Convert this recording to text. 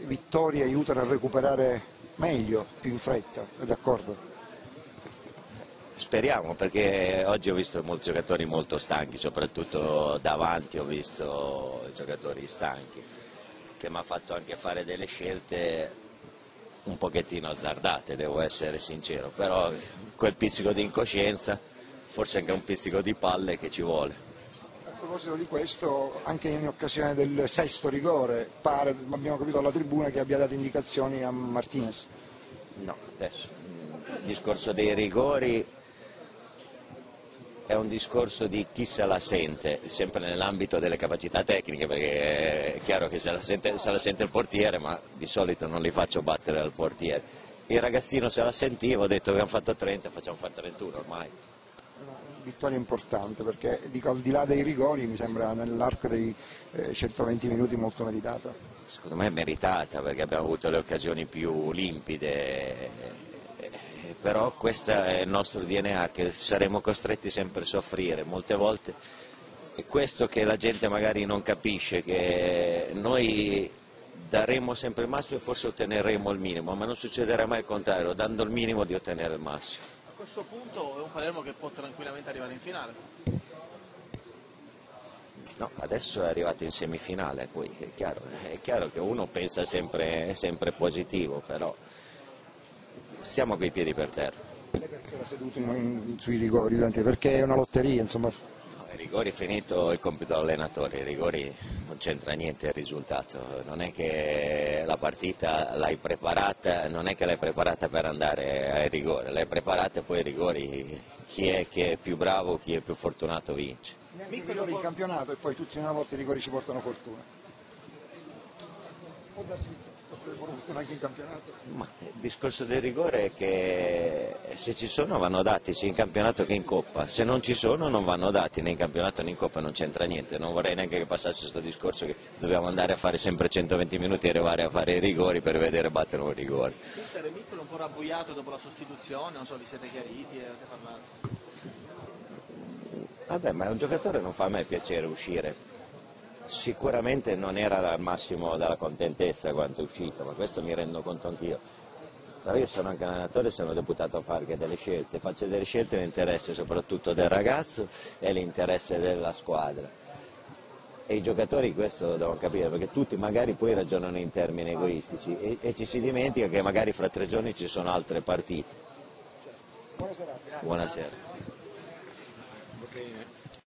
vittorie aiutano a recuperare meglio, più in fretta, è d'accordo? Speriamo, perché oggi ho visto molti giocatori molto stanchi, soprattutto davanti ho visto giocatori stanchi, che mi ha fatto anche fare delle scelte un pochettino azzardate, devo essere sincero, però quel pizzico di incoscienza, forse anche un pizzico di palle che ci vuole. A proposito di questo, anche in occasione del sesto rigore, pare, abbiamo capito dalla tribuna, che abbia dato indicazioni a Martinez. No, adesso, il discorso dei rigori è un discorso di chi se la sente, sempre nell'ambito delle capacità tecniche, perché è chiaro che se la sente il portiere, ma di solito non li faccio battere al portiere. Il ragazzino se la sentiva, ho detto abbiamo fatto 30, facciamo fare 31 ormai. Una vittoria importante, perché dico, al di là dei rigori mi sembra nell'arco dei 120 minuti molto meritata. Secondo me è meritata, perché abbiamo avuto le occasioni più limpide, però questo è il nostro DNA, che saremo costretti sempre a soffrire molte volte. È questo che la gente magari non capisce, che noi daremo sempre il massimo e forse otteneremo il minimo, ma non succederà mai il contrario, dando il minimo di ottenere il massimo. A questo punto è un Palermo che può tranquillamente arrivare in finale. No, adesso è arrivato in semifinale, poi è chiaro che uno pensa sempre positivo, però stiamo coi piedi per terra. Lei perché era seduto sui rigori? Perché è una lotteria, insomma. No, i rigori, finito il compito dell'allenatore, i rigori non c'entra niente il risultato, non è che la partita l'hai preparata, non è che l'hai preparata per andare ai rigori, l'hai preparata e poi ai rigori chi è che è più bravo, chi è più fortunato vince. I rigori in campionato e poi tutti una volta i rigori ci portano fortuna. Può darsi buona fortuna anche in campionato. Ma il discorso del rigore è che se ci sono vanno dati sia in campionato che in Coppa, se non ci sono non vanno dati né in campionato né in Coppa, non c'entra niente, non vorrei neanche che passasse questo discorso che dobbiamo andare a fare sempre 120 minuti e arrivare a fare i rigori per vedere battere un rigore. Mister Miccolo un po' rabbuiato dopo la sostituzione, non so, vi siete chiariti e avete parlato? Vabbè, ma un giocatore non fa a me piacere uscire. Sicuramente non era al massimo della contentezza quando è uscito, ma questo mi rendo conto anch'io. Però io sono anche allenatore, sono deputato a fare delle scelte, faccio delle scelte nell'interesse soprattutto del ragazzo e l'interesse della squadra. E i giocatori questo lo devono capire, perché tutti magari poi ragionano in termini egoistici e ci si dimentica che magari fra 3 giorni ci sono altre partite. Buona serata. Buonasera. Ok.